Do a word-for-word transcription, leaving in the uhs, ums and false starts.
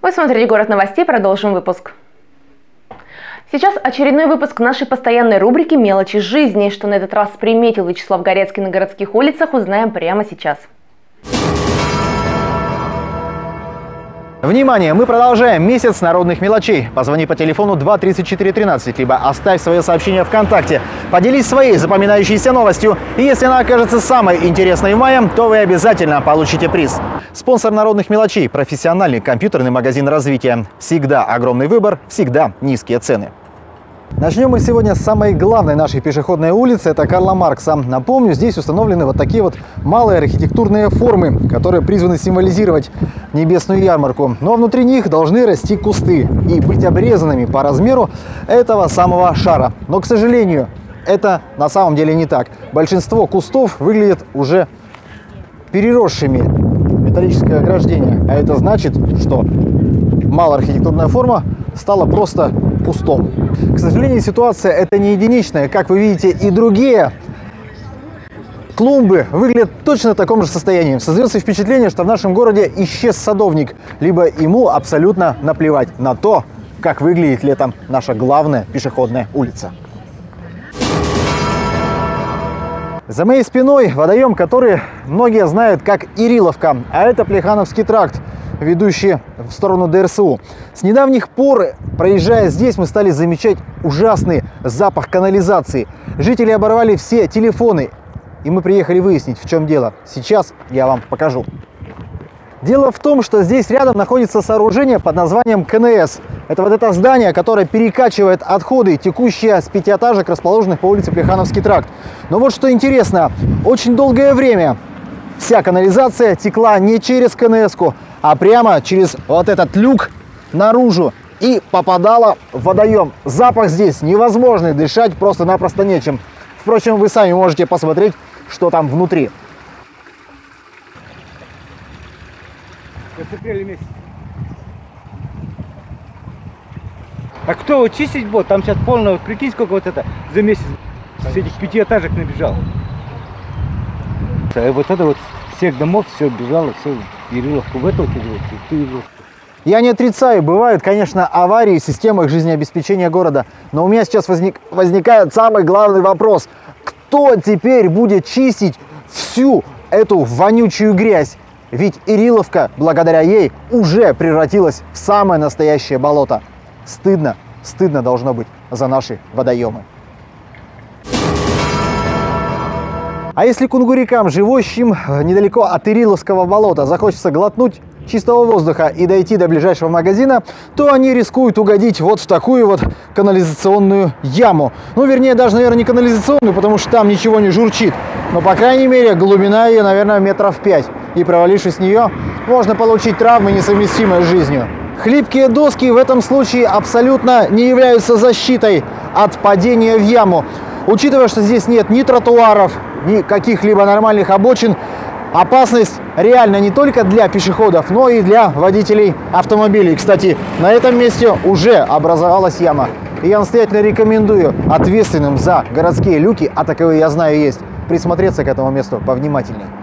Вы смотрите «Город новостей», продолжим выпуск. Сейчас очередной выпуск нашей постоянной рубрики «Мелочи жизни». Что на этот раз приметил Вячеслав Горецкий на городских улицах, узнаем прямо сейчас. Внимание! Мы продолжаем месяц народных мелочей. Позвони по телефону два тридцать четыре тринадцать, либо оставь свое сообщение ВКонтакте. Поделись своей запоминающейся новостью. И если она окажется самой интересной в мае, то вы обязательно получите приз. Спонсор народных мелочей – профессиональный компьютерный магазин развития. Всегда огромный выбор, всегда низкие цены. Начнем мы сегодня с самой главной нашей пешеходной улицы – это Карла Маркса. Напомню, здесь установлены вот такие вот малые архитектурные формы, которые призваны символизировать небесную ярмарку. Но внутри них должны расти кусты и быть обрезанными по размеру этого самого шара. Но, к сожалению, это на самом деле не так. Большинство кустов выглядят уже переросшими металлическое ограждение. А это значит, что малая архитектурная форма стала просто кустом. К сожалению, ситуация это не единичная. Как вы видите, и другие клумбы выглядят точно в таком же состоянии. Создается впечатление, что в нашем городе исчез садовник, либо ему абсолютно наплевать на то, как выглядит летом наша главная пешеходная улица. За моей спиной водоем, который многие знают как Ириловка, а это Плехановский тракт, ведущий в сторону ДРСУ. С недавних пор, проезжая здесь, мы стали замечать ужасный запах канализации. Жители оборвали все телефоны, и мы приехали выяснить, в чем дело. Сейчас я вам покажу. Дело в том, что здесь рядом находится сооружение под названием КНС. Это вот это здание, которое перекачивает отходы, текущие с пятиэтажек, расположенных по улице Плехановский тракт. Но вот что интересно, очень долгое время вся канализация текла не через КНС-ку, а прямо через вот этот люк наружу и попадала в водоем. Запах здесь невозможный, дышать просто-напросто нечем. Впрочем, вы сами можете посмотреть, что там внутри. С апреля месяца. А кто его чистить будет? Там сейчас полно, вот прикинь, сколько вот это за месяц с этих пятиэтажек набежало. А вот это вот всех домов все бежало, все в Ириловку, в эту, в ту Ириловку. Я не отрицаю, бывают, конечно, аварии в системах жизнеобеспечения города. Но у меня сейчас возник, возникает самый главный вопрос. Кто теперь будет чистить всю эту вонючую грязь? Ведь Ириловка, благодаря ей, уже превратилась в самое настоящее болото. Стыдно, стыдно должно быть за наши водоемы. А если кунгурикам, живущим недалеко от Ириловского болота, захочется глотнуть чистого воздуха и дойти до ближайшего магазина, то они рискуют угодить вот в такую вот канализационную яму. Ну, вернее, даже, наверное, не канализационную, потому что там ничего не журчит. Но, по крайней мере, глубина ее, наверное, метров пять. И провалившись в нее, можно получить травмы, несовместимые с жизнью. Хлипкие доски в этом случае абсолютно не являются защитой от падения в яму. Учитывая, что здесь нет ни тротуаров, ни каких-либо нормальных обочин, опасность реально не только для пешеходов, но и для водителей автомобилей. Кстати, на этом месте уже образовалась яма. И я настоятельно рекомендую ответственным за городские люки, а таковые я знаю есть, присмотреться к этому месту повнимательнее.